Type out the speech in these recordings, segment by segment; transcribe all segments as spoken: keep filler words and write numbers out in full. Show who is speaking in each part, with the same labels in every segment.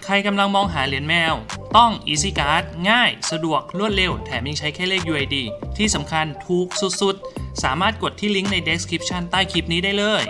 Speaker 1: ใครกำลังมองหาเหรียญแมวต้อง Easy Card ง่ายสะดวกรวดเร็วแถมยังใช้แค่เลข ยู ไอ ดี ที่สำคัญถูกสุดๆสามารถกดที่ลิงก์ใน description ใต้คลิปนี้ได้เลย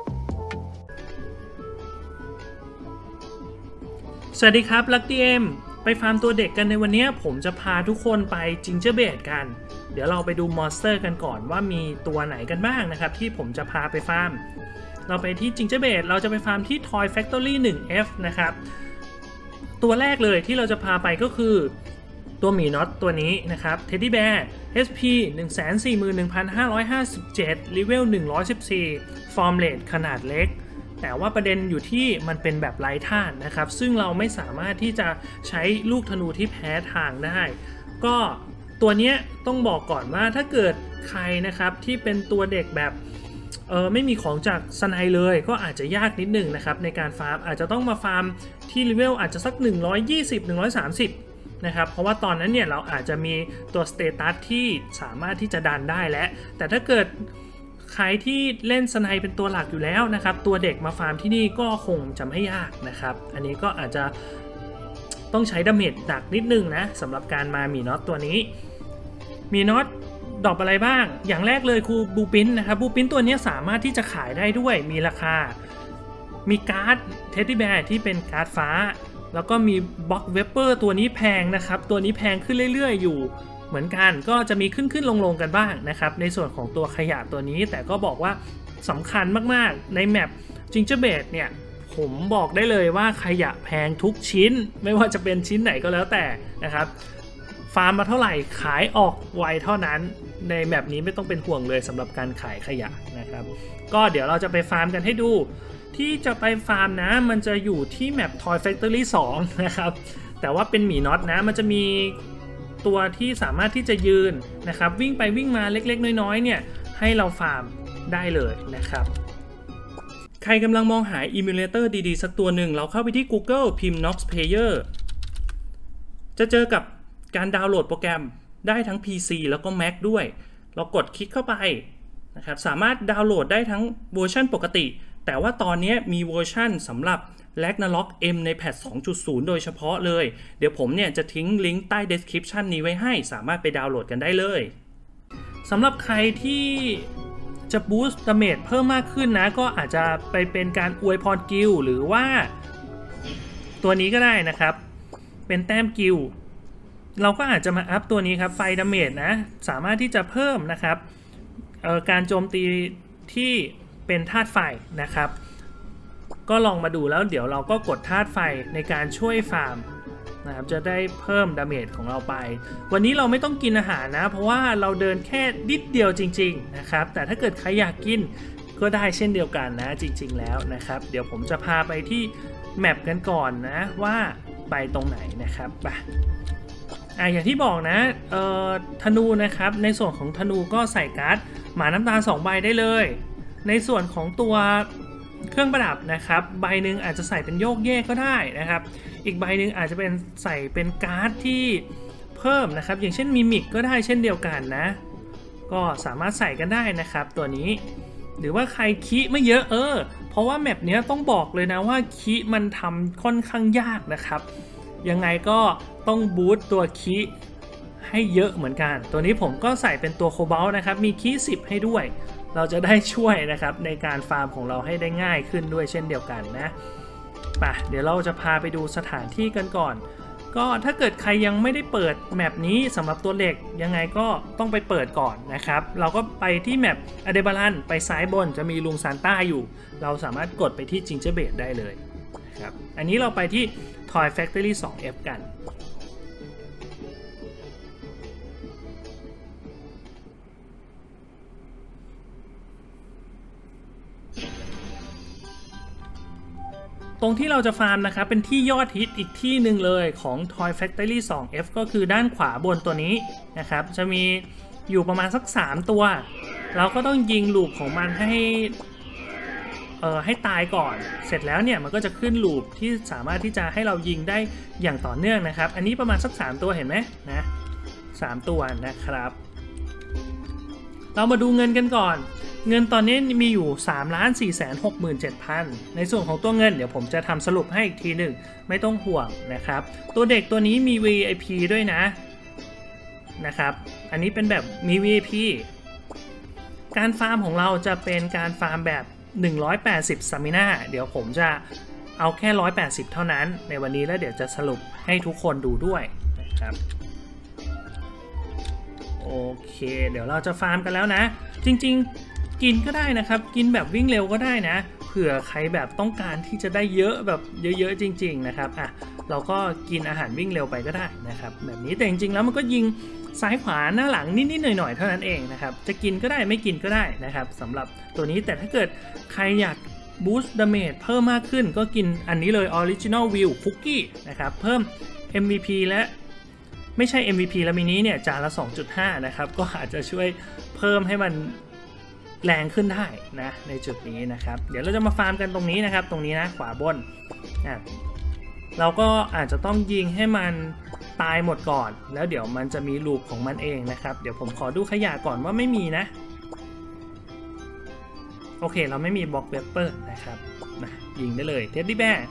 Speaker 1: สวัสดีครับ Lucky M ไปฟาร์มตัวเด็กกันในวันนี้ผมจะพาทุกคนไปจิงเจอร์เบดกันเดี๋ยวเราไปดูมอนสเตอร์กันก่อนว่ามีตัวไหนกันบ้างนะครับที่ผมจะพาไปฟาร์มเราไปที่จิงเจอร์เบดเราจะไปฟาร์มที่ Toy Factory หนึ่ง เอฟ นะครับตัวแรกเลยที่เราจะพาไปก็คือตัวหมีน็อตตัวนี้นะครับ Teddy Bear เอช พี หนึ่งแสนสี่หมื่นหนึ่งพันห้าร้อยห้าสิบเจ็ด Level หนึ่งร้อยสิบสี่ Form Rate ขนาดเล็กแต่ว่าประเด็นอยู่ที่มันเป็นแบบไร้ธาตุนะครับซึ่งเราไม่สามารถที่จะใช้ลูกธนูที่แพ้ทางได้ก็ตัวนี้ต้องบอกก่อนว่าถ้าเกิดใครนะครับที่เป็นตัวเด็กแบบเออไม่มีของจากสไนเลยก็อาจจะยากนิดหนึ่งนะครับในการฟาร์มอาจจะต้องมาฟาร์มที่เลเวลอาจจะสักหนึ่งร้อยยี่สิบ หนึ่งร้อยสามสิบนะครับเพราะว่าตอนนั้นเนี่ยเราอาจจะมีตัวสเตตัสที่สามารถที่จะดันได้แล้วแต่ถ้าเกิดใครที่เล่นสไนเป็นตัวหลักอยู่แล้วนะครับตัวเด็กมาฟาร์มที่นี่ก็คงจะไม่ยากนะครับอันนี้ก็อาจจะต้องใช้ดาเมจหนักนิดนึงนะสำหรับการมามีน็อตตัวนี้มีน็อตดรอปอะไรบ้างอย่างแรกเลยคือบูปินนะครับบูปินตัวนี้สามารถที่จะขายได้ด้วยมีราคามีการ์ดเท็ดดี้แบร์ที่เป็นการ์ดฟ้าแล้วก็มีบล็อกเวเปอร์ตัวนี้แพงนะครับตัวนี้แพงขึ้นเรื่อยๆอยู่เหมือนกันก็จะมีขึ้นขึ้นลงลงกันบ้างนะครับในส่วนของตัวขยะตัวนี้แต่ก็บอกว่าสำคัญมากๆในแมปจิงเจอร์เบดเนี่ยผมบอกได้เลยว่าขยะแพงทุกชิ้นไม่ว่าจะเป็นชิ้นไหนก็แล้วแต่นะครับฟาร์มมาเท่าไหร่ขายออกไวเท่านั้นในแมปนี้ไม่ต้องเป็นห่วงเลยสำหรับการขายขยะนะครับก็เดี๋ยวเราจะไปฟาร์มกันให้ดูที่จะไปฟาร์มนะมันจะอยู่ที่แมป Toy Factory สองนะครับแต่ว่าเป็นหมีน็อตนะมันจะมีตัวที่สามารถที่จะยืนนะครับวิ่งไปวิ่งมาเล็กๆน้อยๆเนี่ยให้เราฟาร์มได้เลยนะครับใครกำลังมองหาอิมูเลเตอร์ดีๆสักตัวหนึ่งเราเข้าไปที่ Google พิมพ์ Nox Player จะเจอกับการดาวน์โหลดโปรแกรมได้ทั้ง พี ซี แล้วก็ Mac ด้วยเรากดคลิกเข้าไปนะครับสามารถดาวน์โหลดได้ทั้งเวอร์ชันปกติแต่ว่าตอนนี้มีเวอร์ชันสำหรับ Ragnarok M ในแพท สองจุดศูนย์ โดยเฉพาะเลยเดี๋ยวผมเนี่ยจะทิ้งลิงก์ใต้ description นี้ไว้ให้สามารถไปดาวน์โหลดกันได้เลยสำหรับใครที่จะบูสต์ดาเมจเพิ่มมากขึ้นนะก็อาจจะไปเป็นการอวยพรกิลหรือว่าตัวนี้ก็ได้นะครับเป็นแต้มกิลเราก็อาจจะมาอัพตัวนี้ครับไฟดาเมจนะสามารถที่จะเพิ่มนะครับการโจมตีที่เป็นธาตุไฟนะครับก็ลองมาดูแล้วเดี๋ยวเราก็กดธาตุไฟในการช่วยฟาร์มนะครับจะได้เพิ่มดาเมจของเราไปวันนี้เราไม่ต้องกินอาหารนะเพราะว่าเราเดินแค่นิดเดียวจริงๆนะครับแต่ถ้าเกิดใครอยากกินก็ได้เช่นเดียวกันนะจริงๆแล้วนะครับเดี๋ยวผมจะพาไปที่แมปกันก่อนนะว่าไปตรงไหนนะครับไปอ่ะอย่างที่บอกนะเอ่อธนูนะครับในส่วนของธนูก็ใส่การ์ดหมาน้ำตาลสองใบได้เลยในส่วนของตัวเครื่องประดับนะครับใบหนึ่งอาจจะใส่เป็นโยกเยกก็ได้นะครับอีกใบหนึ่งอาจจะเป็นใส่เป็นการ์ดที่เพิ่มนะครับอย่างเช่นมิมิกก็ได้เช่นเดียวกันนะก็สามารถใส่กันได้นะครับตัวนี้หรือว่าใครคิไม่เยอะเออเพราะว่าแมปนี้ต้องบอกเลยนะว่าคิมันทำค่อนข้างยากนะครับยังไงก็ต้องบูสต์ตัวคิให้เยอะเหมือนกันตัวนี้ผมก็ใส่เป็นตัวโคบัลต์นะครับมีคิสิบให้ด้วยเราจะได้ช่วยนะครับในการฟาร์มของเราให้ได้ง่ายขึ้นด้วยเช่นเดียวกันนะไปเดี๋ยวเราจะพาไปดูสถานที่กันก่อนก็ถ้าเกิดใครยังไม่ได้เปิดแมปนี้สำหรับตัวเล็กยังไงก็ต้องไปเปิดก่อนนะครับเราก็ไปที่แมปอเดบารันไปซ้ายบนจะมีลุงซานต้าอยู่เราสามารถกดไปที่จิงเจอร์เบดได้เลยนะครับอันนี้เราไปที่ Toy Factory สอง เอฟ กันตรงที่เราจะฟาร์มนะครับเป็นที่ยอดฮิตอีกที่หนึ่งเลยของ Toy Factory สอง เอฟ ก็คือด้านขวาบนตัวนี้นะครับจะมีอยู่ประมาณสักสามตัวเราก็ต้องยิงลูปของมันให้เอ่อให้ตายก่อนเสร็จแล้วเนี่ยมันก็จะขึ้นลูปที่สามารถที่จะให้เรายิงได้อย่างต่อเนื่องนะครับอันนี้ประมาณสักสามตัวเห็นไหมนะสามตัวนะครับเรามาดูเงินกันก่อนเงินตอนนี้มีอยู่ สามล้านสี่แสนหกหมื่นเจ็ดพัน ในส่วนของตัวเงินเดี๋ยวผมจะทำสรุปให้อีกทีหนึ่งไม่ต้องห่วงนะครับตัวเด็กตัวนี้มี วี ไอ พี ด้วยนะนะครับอันนี้เป็นแบบมี วี ไอ พี การฟาร์มของเราจะเป็นการฟาร์มแบบหนึ่งร้อยแปดสิบสตามิน่าเดี๋ยวผมจะเอาแค่หนึ่งร้อยแปดสิบเท่านั้นในวันนี้แล้วเดี๋ยวจะสรุปให้ทุกคนดูด้วยนะครับโอเคเดี๋ยวเราจะฟาร์มกันแล้วนะจริงๆกินก็ได้นะครับกินแบบวิ่งเร็วก็ได้นะเผื่อใครแบบต้องการที่จะได้เยอะแบบเยอะๆจริงๆนะครับอ่ะเราก็กินอาหารวิ่งเร็วไปก็ได้นะครับแบบนี้แต่จริงๆแล้วมันก็ยิงซ้ายขวาหน้าหลังนิดๆหน่อยๆเท่านั้นเองนะครับจะกินก็ได้ไม่กินก็ได้นะครับสำหรับตัวนี้แต่ถ้าเกิดใครอยากบูสต์ดาเมจเพิ่มมากขึ้นก็กินอันนี้เลย Original View Cookie นะครับเพิ่ม เอ็ม วี พี และไม่ใช่ เอ็ม วี พี และมินิเนี่ยจานละ สองจุดห้า นะครับก็อาจจะช่วยเพิ่มให้มันแรงขึ้นได้นะในจุดนี้นะครับเดี๋ยวเราจะมาฟาร์มกันตรงนี้นะครับตรงนี้นะขวาบนอ่ะเราก็อาจจะต้องยิงให้มันตายหมดก่อนแล้วเดี๋ยวมันจะมีลูปของมันเองนะครับเดี๋ยวผมขอดูขยะก่อนว่าไม่มีนะโอเคเราไม่มีบล็อกเวเปอร์นะครับนะยิงได้เลยเท็ดดี้แบร์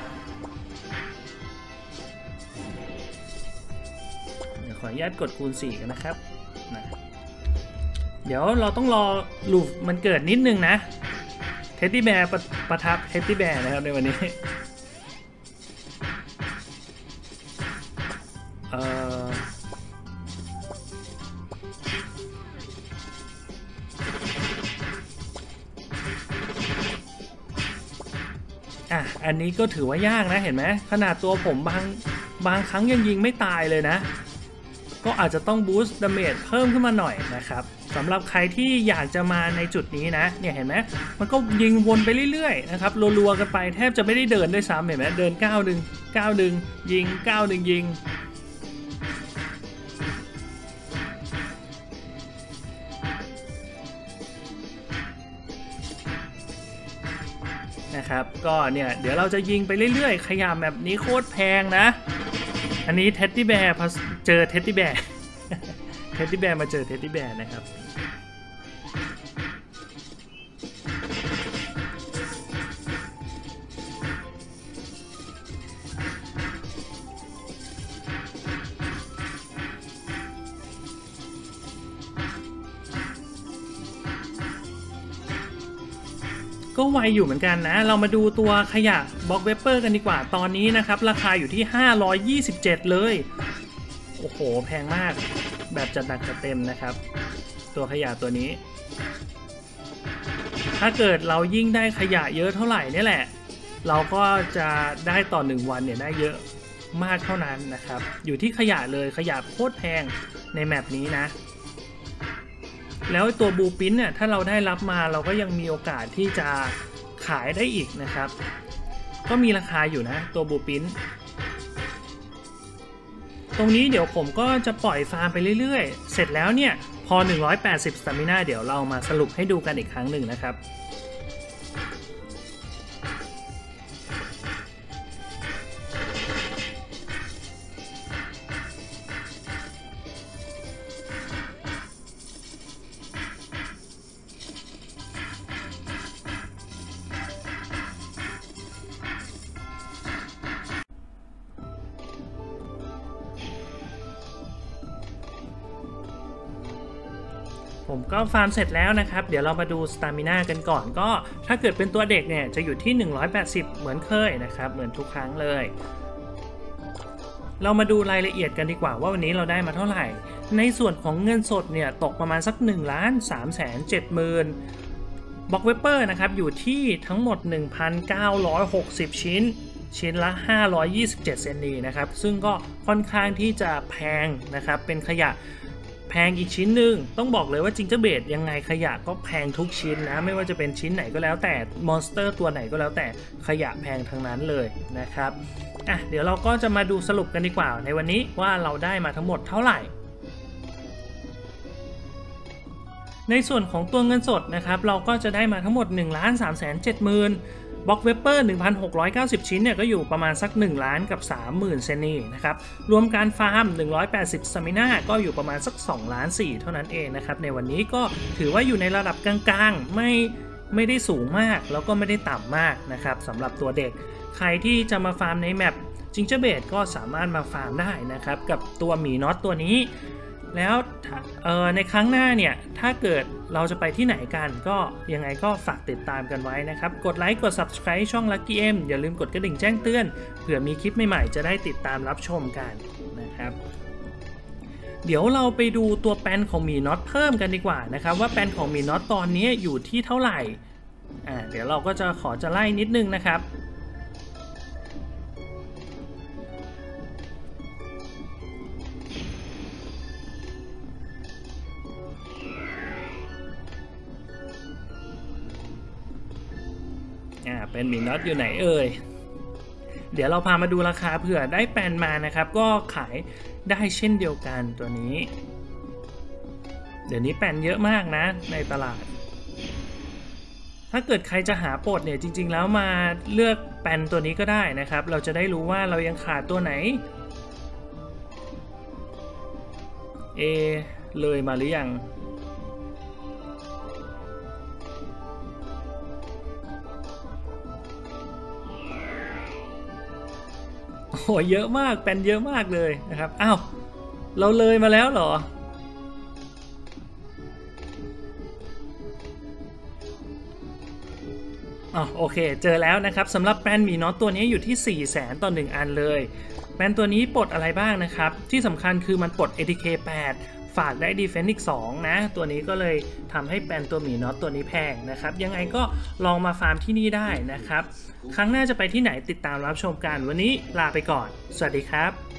Speaker 1: เดี๋ยวขออนุญาตกดคูณสี่กันนะครับนะเดี๋ยวเราต้องรอลูปมันเกิดนิดนึงนะเท็ดดี้แบร์ประทับเท็ดดี้แบร์นะครับในวันนี้เอ่ออ่ะอันนี้ก็ถือว่ายากนะเห็นไหมขนาดตัวผมบางบางครั้งยังยิงไม่ตายเลยนะก็อาจจะต้องบูสต์ดาเมจเพิ่มขึ้นมาหน่อยนะครับสำหรับใครที่อยากจะมาในจุดนี้นะเนี่ยเห็นไหมมันก็ยิงวนไปเรื่อยๆนะครับรัวๆกันไปแทบจะไม่ได้เดินด้วยซ้ำเห็นไหมเดินก้าวหนึ่งก้าวหนึ่งยิงก้าวหนึ่งยิงนะครับก็เนี่ยเดี๋ยวเราจะยิงไปเรื่อยๆขยะแบบนี้โคตรแพงนะอันนี้เท็ดดี้แบร์พอเจอเท็ดดี้แบร์เท็ดดี้แบร์มาเจอเท็ดดี้แบร์นะครับก็ไวอยู่เหมือนกันนะเรามาดูตัวขยะบล็อกเวเปอร์กันดีกว่าตอนนี้นะครับราคาอยู่ที่ห้าร้อยยี่สิบเจ็ดเลยโอ้โหแพงมากแบบจัดหนักจัดเต็มนะครับตัวขยะตัวนี้ถ้าเกิดเรายิ่งได้ขยะเยอะเท่าไหร่นี่แหละเราก็จะได้ต่อหนึ่งวันเนี่ยได้เยอะมากเท่านั้นนะครับอยู่ที่ขยะเลยขยะโคตรแพงในแมปนี้นะแล้วตัวบูปิ้นเนี่ยถ้าเราได้รับมาเราก็ยังมีโอกาสที่จะขายได้อีกนะครับก็มีราคาอยู่นะตัวบูปิ้นตรงนี้เดี๋ยวผมก็จะปล่อยฟาร์มไปเรื่อยๆเสร็จแล้วเนี่ยพอหนึ่งร้อยแปดสิบสตามิน่าเดี๋ยวเรามาสรุปให้ดูกันอีกครั้งหนึ่งนะครับผมก็ฟาร์มเสร็จแล้วนะครับเดี๋ยวเรามาดูสตามิน่ากันก่อนก็ถ้าเกิดเป็นตัวเด็กเนี่ยจะอยู่ที่หนึ่งร้อยแปดสิบเหมือนเคยนะครับเหมือนทุกครั้งเลยเรามาดูรายละเอียดกันดีกว่าว่าวันนี้เราได้มาเท่าไหร่ในส่วนของเงินสดเนี่ยตกประมาณสักหนึ่งล้านสามแสนเจ็ดหมื่นบล็อกเวเปอร์นะครับอยู่ที่ทั้งหมด หนึ่งพันเก้าร้อยหกสิบ ชิ้นชิ้นละห้าร้อยยี่สิบเจ็ดเซนต์นะครับซึ่งก็ค่อนข้างที่จะแพงนะครับเป็นขยะแพงอีกชิ้นหนึ่งต้องบอกเลยว่าจิงเจอร์เบดยังไงขยะก็แพงทุกชิ้นนะไม่ว่าจะเป็นชิ้นไหนก็แล้วแต่มอนสเตอร์ตัวไหนก็แล้วแต่ขยะแพงทั้งนั้นเลยนะครับอ่ะเดี๋ยวเราก็จะมาดูสรุปกันดีกว่าในวันนี้ว่าเราได้มาทั้งหมดเท่าไหร่ในส่วนของตัวเงินสดนะครับเราก็จะได้มาทั้งหมด หนึ่งล้านสามแสนเจ็ดหมื่นบล็อกเวเปอร์ หนึ่งพันหกร้อยเก้าสิบ ชิ้นเนี่ยก็อยู่ประมาณสักหนึ่งล้านกับ สามหมื่น เซนนี่นะครับรวมการฟาร์มหนึ่งร้อยแปดสิบสตามิน่าก็อยู่ประมาณสักสองล้านสี่เท่านั้นเองนะครับในวันนี้ก็ถือว่าอยู่ในระดับกลางๆไม่ไม่ได้สูงมากแล้วก็ไม่ได้ต่ำมากนะครับสำหรับตัวเด็กใครที่จะมาฟาร์มในแมปจิงเจอร์เบดก็สามารถมาฟาร์มได้นะครับกับตัวหมีน็อตตัวนี้แล้วในครั้งหน้าเนี่ยถ้าเกิดเราจะไปที่ไหนกันก็ยังไงก็ฝากติดตามกันไว้นะครับกดไลค์กด ซับสไครบ์ ช่อง Lucky M อย่าลืมกดกระดิ่งแจ้งเตือนเผื่อมีคลิปใหม่ๆจะได้ติดตามรับชมกันนะครับเดี๋ยวเราไปดูตัวแปนของหมีน็อตเพิ่มกันดีกว่านะครับว่าแปนของหมีน็อตตอนนี้อยู่ที่เท่าไหร่อ่าเดี๋ยวเราก็จะขอจะไล่นิดนึงนะครับอ่าเป็นหมีน็อตอยู่ไหนเอ่ยเดี๋ยวเราพามาดูราคาเผื่อได้แปนมานะครับก็ขายได้เช่นเดียวกันตัวนี้เดี๋ยวนี้แปนเยอะมากนะในตลาดถ้าเกิดใครจะหาปลดเนี่ยจริงๆแล้วมาเลือกแปนตัวนี้ก็ได้นะครับเราจะได้รู้ว่าเรายังขาดตัวไหนเอเลยมาหรือยังโอ้เยอะมากเป็นเยอะมากเลยนะครับอ้าวเราเลยมาแล้วเหรออ๋อโอเคเจอแล้วนะครับสำหรับแปนหมีน็อตตัวนี้อยู่ที่ สี่แสน ต่อหนึ่งอันเลยแปนตัวนี้ปลดอะไรบ้างนะครับที่สำคัญคือมันปลด เอ ที เค แปดฝากได้ Defense อีกสองนะตัวนี้ก็เลยทำให้แปนตัวหมีน็อตตัวนี้แพงนะครับยังไงก็ลองมาฟาร์มที่นี่ได้นะครับครั้งหน้าจะไปที่ไหนติดตามรับชมกันวันนี้ลาไปก่อนสวัสดีครับ